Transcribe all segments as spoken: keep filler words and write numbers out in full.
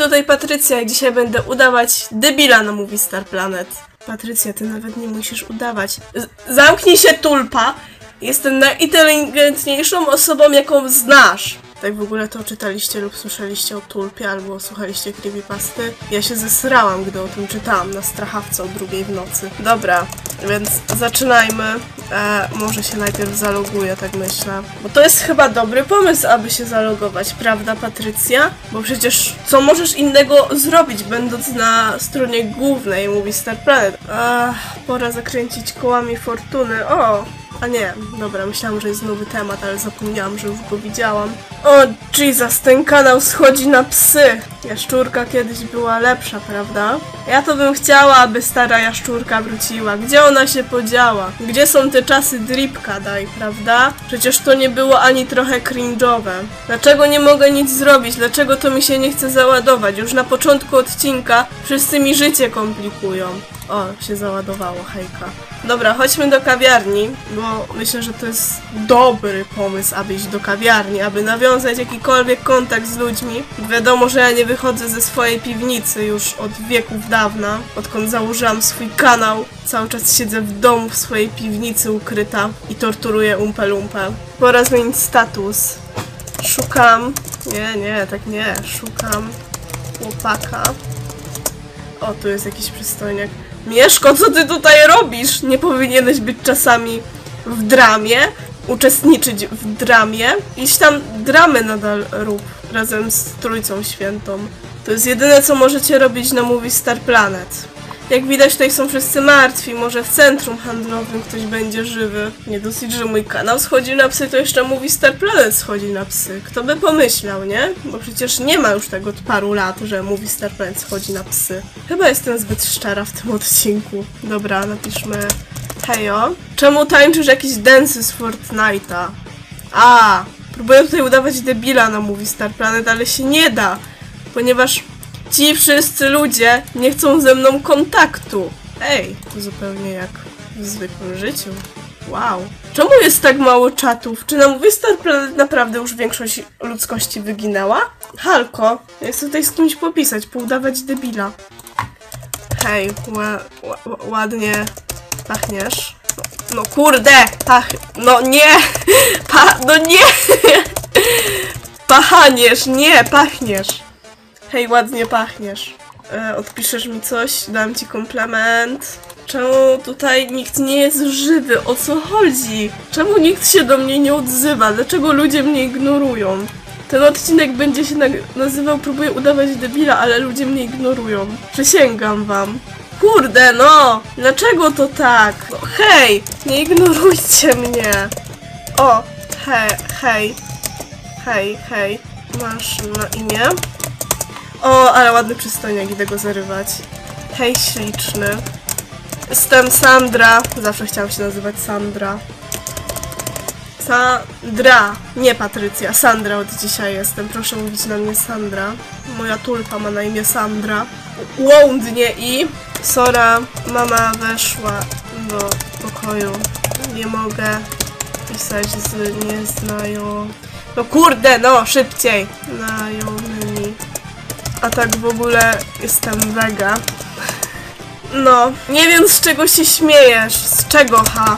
tutaj Patrycja i dzisiaj będę udawać debila na Movie Star Planet. Patrycja, ty nawet nie musisz udawać. Z zamknij się, tulpa! Jestem najinteligentniejszą osobą, jaką znasz. Tak w ogóle to czytaliście lub słyszeliście o tulpie, albo słuchaliście creepypasty. Ja się zesrałam, gdy o tym czytałam na strachawce o drugiej w nocy. Dobra, więc zaczynajmy. E, może się najpierw zaloguję, tak myślę. Bo to jest chyba dobry pomysł, aby się zalogować, prawda, Patrycja? Bo przecież co możesz innego zrobić, będąc na stronie głównej Movie Star Planet? Ach, pora zakręcić kołami fortuny. O! A nie, dobra, myślałam, że jest nowy temat, ale zapomniałam, że już go widziałam. O, Jesus, ten kanał schodzi na psy. Jaszczurka kiedyś była lepsza, prawda? Ja to bym chciała, aby stara jaszczurka wróciła. Gdzie ona się podziała? Gdzie są te czasy dripka, daj, prawda? Przecież to nie było ani trochę cringe'owe. Dlaczego nie mogę nic zrobić? Dlaczego to mi się nie chce załadować? Już na początku odcinka wszyscy mi życie komplikują. O, się załadowało, hejka. Dobra, chodźmy do kawiarni, bo myślę, że to jest dobry pomysł, aby iść do kawiarni, aby nawiązać jakikolwiek kontakt z ludźmi. Wiadomo, że ja nie wychodzę ze swojej piwnicy już od wieków dawna, odkąd założyłam swój kanał. Cały czas siedzę w domu, w swojej piwnicy ukryta i torturuję umpę-lumpę. Pora zmienić status. Szukam... Nie, nie, tak nie. Szukam chłopaka. O, tu jest jakiś przystojniak. Mieszko, co ty tutaj robisz? Nie powinieneś być czasami w dramie? Uczestniczyć w dramie? Iść tam dramy nadal rób, razem z Trójcą Świętą. To jest jedyne, co możecie robić na Movie Star Planet. Jak widać, tutaj są wszyscy martwi, może w centrum handlowym ktoś będzie żywy. Nie dosyć, że mój kanał schodzi na psy, to jeszcze Movie Star Planet schodzi na psy. Kto by pomyślał, nie? Bo przecież nie ma już tego od paru lat, że Movie Star Planet schodzi na psy. Chyba jestem zbyt szczera w tym odcinku. Dobra, napiszmy hejo. Czemu tańczysz jakieś densy z Fortnite'a? A, próbuję tutaj udawać debila na Movie Star Planet, ale się nie da, ponieważ ci wszyscy ludzie nie chcą ze mną kontaktu. Ej, to zupełnie jak w zwykłym życiu. Wow. Czemu jest tak mało czatów? Czy na Movie Star Planet naprawdę już większość ludzkości wyginęła? Halko, ja chcę tutaj z kimś popisać, poudawać debila. Hej, ła, ła, ładnie pachniesz. No, no kurde, pach... No nie! Pa... No nie! Pachaniesz, nie, pachniesz. Hej, ładnie pachniesz. E, odpiszesz mi coś, dam ci komplement. Czemu tutaj nikt nie jest żywy? O co chodzi? Czemu nikt się do mnie nie odzywa? Dlaczego ludzie mnie ignorują? Ten odcinek będzie się nazywał Próbuję udawać debila, ale ludzie mnie ignorują. Przysięgam wam. Kurde, no! Dlaczego to tak? No, hej! Nie ignorujcie mnie! O! Hej, hej. Hej, hej. Masz na imię? O, ale ładny przystojniak, idę go zarywać. Hej, śliczny. Jestem Sandra. Zawsze chciałam się nazywać Sandra. Sandra. Nie Patrycja. Sandra od dzisiaj jestem. Proszę mówić na mnie Sandra. Moja tulpa ma na imię Sandra. Łądnie i... Sora, mama weszła do pokoju. Nie mogę pisać z nieznają... No kurde, no, szybciej. Znajomymi. A tak w ogóle jestem wega. No, nie wiem z czego się śmiejesz. Z czego, ha?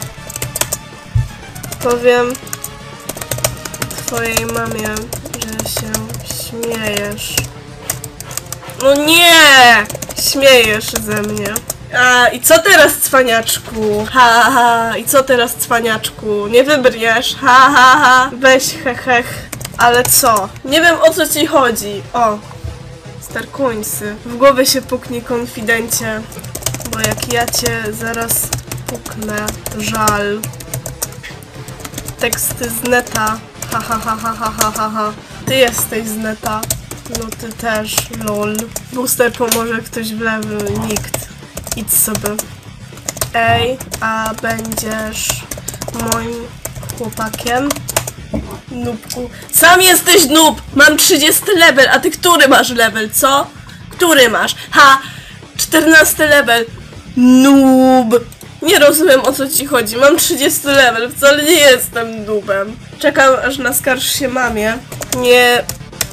Powiem twojej mamie, że się śmiejesz. No nie! Śmiejesz ze mnie. A, i co teraz, cwaniaczku? Ha, ha, ha. I co teraz, cwaniaczku? Nie wybrniesz. Ha, ha, ha. Weź, hech, hech. Ale co? Nie wiem, o co ci chodzi. O. Starkońsy. W głowę się puknij, konfidencie. Bo jak ja cię zaraz puknę, to żal. Teksty z neta. Ha, ha, ha, ha, ha, ha, ha, ha. Ty jesteś z neta. No ty też, lol. Booster pomoże, ktoś w lewy, nikt. Idź sobie. Ej, a będziesz moim chłopakiem? Nubku. Sam jesteś noob! Mam trzydziesty level, a ty który masz level, co? Który masz? Ha! czternasty level. Noob! Nie rozumiem, o co ci chodzi. Mam trzydziesty level, wcale nie jestem noobem. Czekam, aż naskarż się mamie. Nie...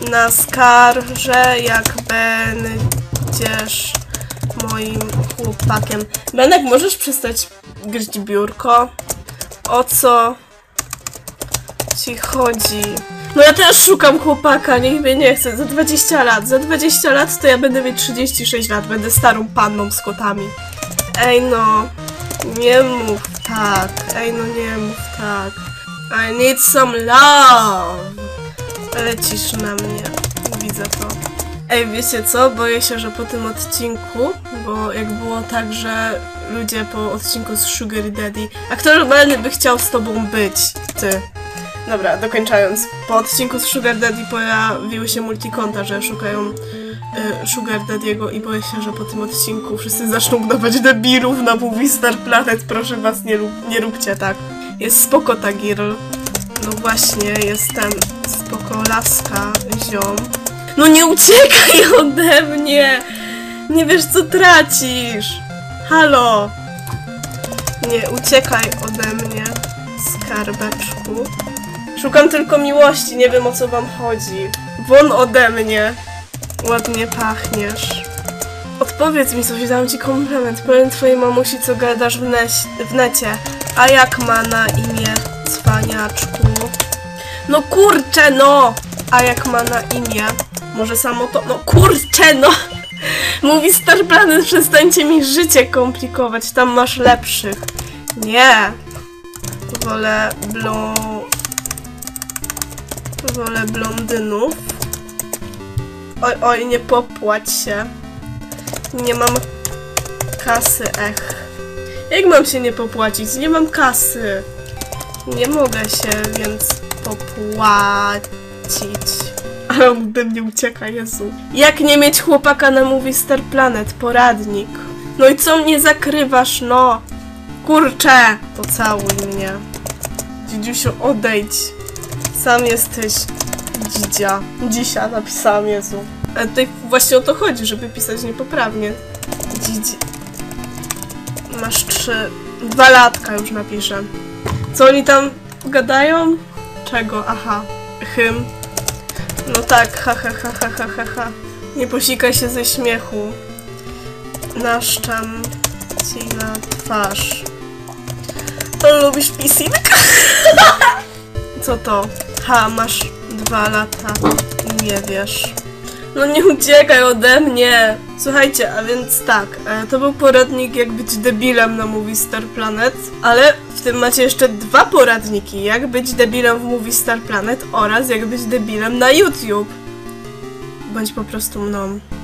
na skarże, jak będziesz moim chłopakiem. Benek, możesz przestać gryźć biurko? O co ci chodzi? No ja też szukam chłopaka, niech mnie nie chce. Za dwadzieścia lat. Za dwadzieścia lat to ja będę mieć trzydzieści sześć lat. Będę starą panną z kotami. Ej no, nie mów tak. Ej no, nie mów tak. I need some love. Lecisz na mnie. Widzę to. Ej, wiecie co? Boję się, że po tym odcinku, bo jak było tak, że ludzie po odcinku z Sugar Daddy, a kto normalny by chciał z tobą być? Ty. Dobra, dokończając. Po odcinku z Sugar Daddy pojawiły się multikonta, że szukają y, Sugar Daddy'ego i boję się, że po tym odcinku wszyscy zaczną udawać debilów na Movie Star Planet. Proszę was, nie, rób, nie róbcie tak. Jest spoko ta girl. No właśnie, jest ten spoko laska, ziom. No nie uciekaj ode mnie! Nie wiesz, co tracisz! Halo! Nie uciekaj ode mnie, skarbeczku. Szukam tylko miłości, nie wiem, o co wam chodzi. Won ode mnie! Ładnie pachniesz. Odpowiedz mi coś, dam ci komplement. Powiem twojej mamusi, co gadasz w, ne- w necie. A jak ma na imię, cwaniaczku? No kurczę, no! A jak ma na imię? Może samo to... No kurczę, no! Mówi Star Planet, przestańcie mi życie komplikować, tam masz lepszych. Nie! Wolę blą... Wolę blondynów. Oj, oj, nie popłać się. Nie mam kasy, ech. Jak mam się nie popłacić? Nie mam kasy. Nie mogę się więc popłacić. Ale on ode mnie ucieka, Jezu. Jak nie mieć chłopaka na Movie Star Planet? Poradnik. No i co mnie zakrywasz, no? Kurczę! Pocałuj mnie. Dzidziusiu, odejdź. Sam jesteś dzidzia. Dzisia napisałam, Jezu. Ale tutaj właśnie o to chodzi, żeby pisać niepoprawnie. Dzidzi. Masz trzy... Dwa latka już napiszę. Co oni tam gadają? Czego? Aha. Hym. No tak, ha ha ha ha ha ha ha. Nie posikaj się ze śmiechu. Naszczam ci na twarz. To lubisz pising? Co to? Ha, masz dwa lata i nie wiesz. No nie uciekaj ode mnie! Słuchajcie, a więc tak, to był poradnik jak być debilem na Movie Star Planet, ale w tym macie jeszcze dwa poradniki, jak być debilem w Movie Star Planet oraz jak być debilem na YouTube. Bądź po prostu mną.